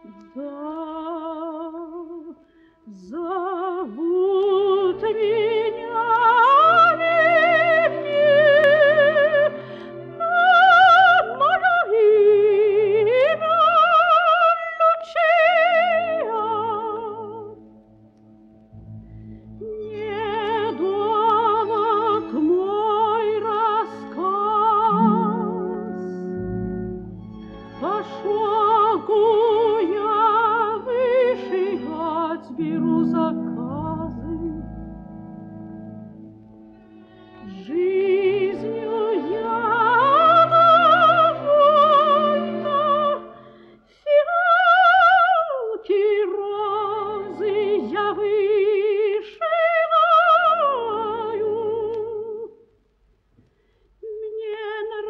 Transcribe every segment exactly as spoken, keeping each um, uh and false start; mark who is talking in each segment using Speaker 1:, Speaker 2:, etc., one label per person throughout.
Speaker 1: Зовут меня Мими, но мое имя Лючия. Недолог мой рассказ, пошелку я вышивать беру заказы. Жизнью я довольна, фиалки, розы я вышиваю. Мне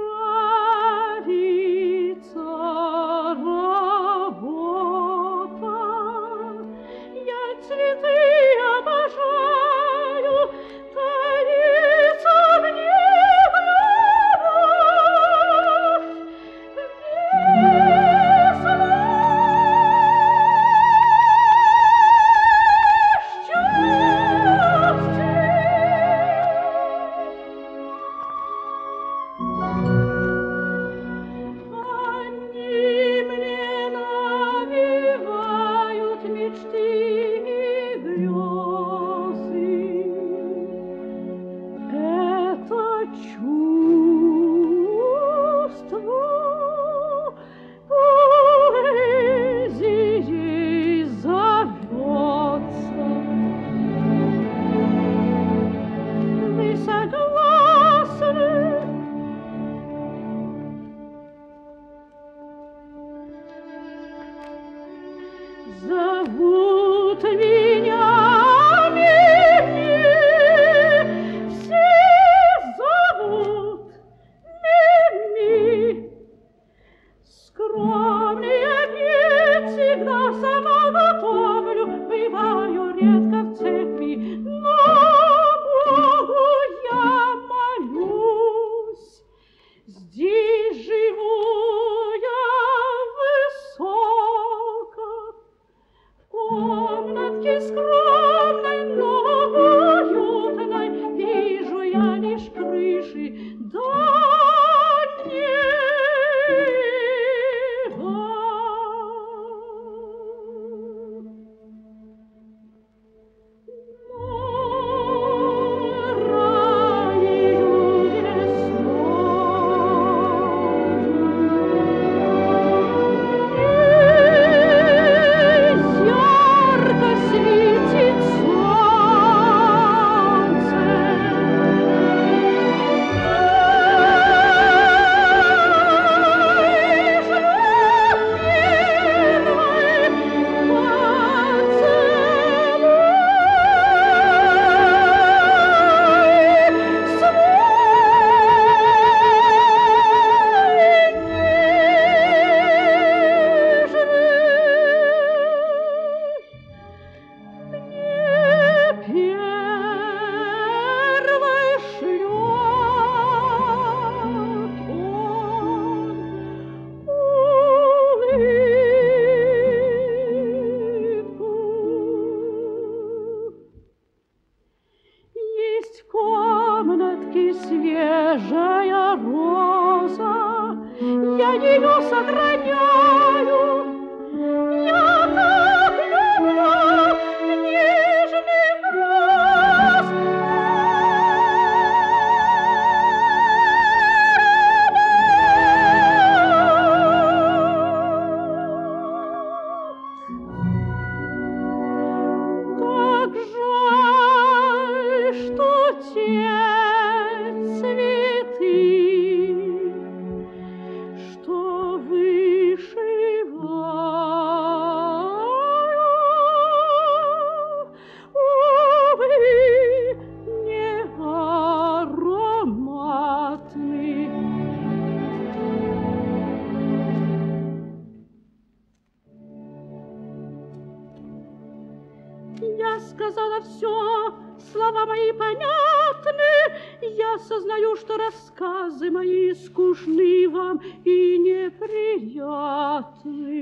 Speaker 1: нравится работа, я цветы обожаю, таится в них любовь, они мне навевают мечты и грезы. Это чувство поэзией зовется. Вы согласны? Зовут меня Мими, все зовут Мими. Скромнее петь всегда сама готовлю, бываю редко в церкви, но Богу я молюсь. Здесь живу я высоко, в комнатке скромной, но уютной, вижу я лишь крыши да неба. Но раннею весною ярко светит солнце. Есть в комнатке свежая роза, я ее сохраняю. Я так люблю нежных роз. Как жаль, что те цветы, что вышиваю, увы, не ароматны. Я сказала все, слова мои понятны. Я сознаю, что рассказы мои скучны вам и неприятны.